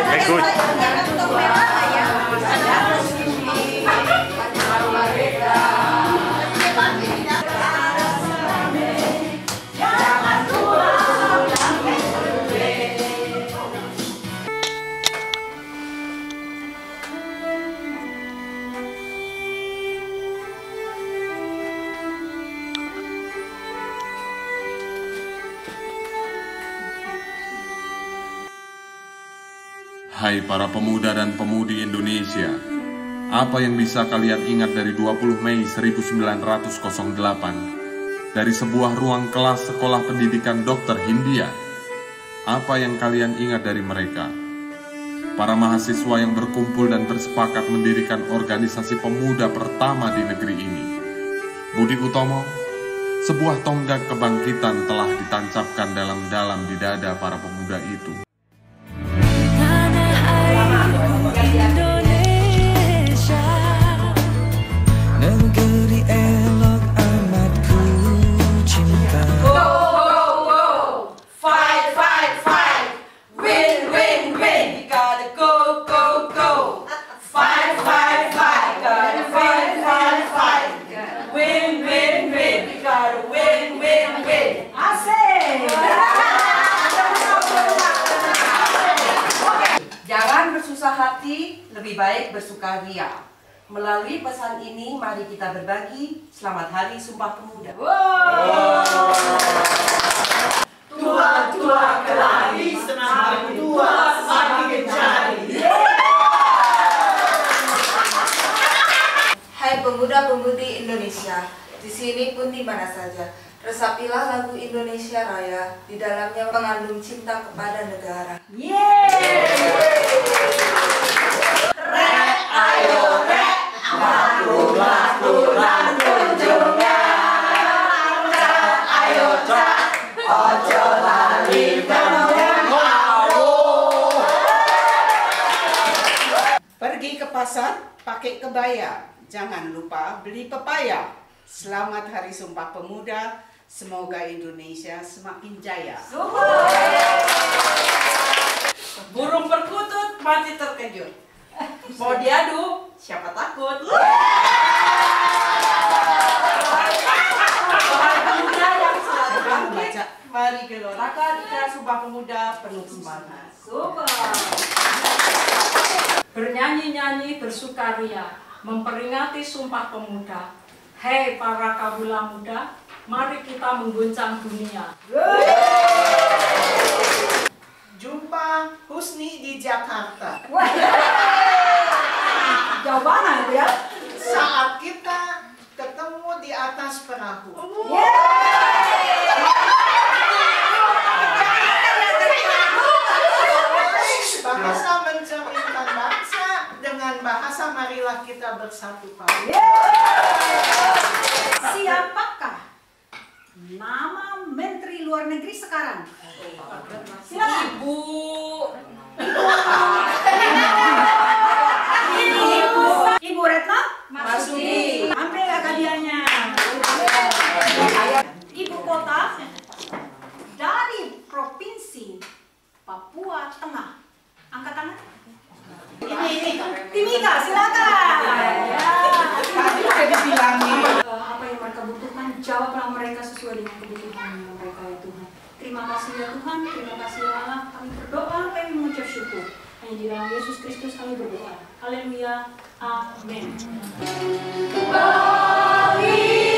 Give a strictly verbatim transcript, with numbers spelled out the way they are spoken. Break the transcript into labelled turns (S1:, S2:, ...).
S1: Ikut.
S2: Hai para pemuda dan pemudi Indonesia, apa yang bisa kalian ingat dari dua puluh Mei seribu sembilan ratus delapan? Dari sebuah ruang kelas sekolah pendidikan dokter Hindia? Apa yang kalian ingat dari mereka? Para mahasiswa yang berkumpul dan bersepakat mendirikan organisasi pemuda pertama di negeri ini. Budi Utomo, sebuah tonggak kebangkitan telah ditancapkan dalam-dalam di dada para pemuda itu.
S3: Indonesia, negeri elok amat ku cinta.
S4: Go, go, go, fight, fight, fight, win, win, win. We gotta go, go, go, fight, fight, fight, gotta fight, fight, fight, win, win, win. We gotta win, win, win. Asik. Jangan bersusah hati, lebih baik bersukaria. Melalui pesan ini, mari kita berbagi. Selamat Hari Sumpah Pemuda. Tua-tua kelari, semakin tua semakin mencari.
S5: Hai pemuda-pemudi Indonesia, di sini pun di mana saja, resapilah lagu Indonesia Raya. Di dalamnya mengandung cinta kepada negara.
S4: Yeay! Rek, ayo rek, laku-lakulan kunjungan. Cak, ayo cak, ojo lali ngawur.
S6: Pergi ke pasar, pakai kebaya. Jangan lupa beli pepaya. Selamat Hari Sumpah Pemuda. Semoga Indonesia semakin jaya.
S4: Burung perkutut mati terkejut. Mau diadu, siapa takut? Wahai pemuda yang sudah bangkit, mari gelorkan ikrar Sumpah Pemuda penuh semangat. Super.
S7: Bernyanyi-nyanyi bersukaria, memperingati Sumpah Pemuda. Hei para kawula muda, mari kita mengguncang dunia.
S6: Jumpa Husni di Jakarta.
S4: Jauh mana itu ya?
S6: Saat kita ketemu di atas perahu. Bahasa mencerminkan bangsa, dengan bahasa marilah kita bersatu padu.
S8: Siapakah nama Menteri Luar Negeri sekarang? Silakan.
S4: Ibu.
S8: Ibu. Ibu Retno
S4: Marsudi.
S8: Ambillah hadiahnya. Ibu kota dari Provinsi Papua Tengah. Angkat tangan. Ini ini. Timika, silakan. Ya.
S6: Tadi udah dibilangin.
S7: Apa yang mereka butuhkan, jawablah mereka sesuai dengan kebutuhan mereka ya Tuhan. Terima kasih ya Tuhan, terima kasih ya Allah. Kami berdoa, kami mengucap syukur. Hanya di dalam Yesus Kristus kami berdoa. Haleluya. Amin.
S4: Bagi